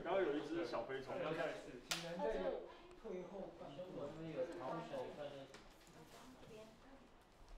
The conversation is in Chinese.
对，刚刚有一只小飞虫。 再试。 只能在退后半， 生活中有逃手，但是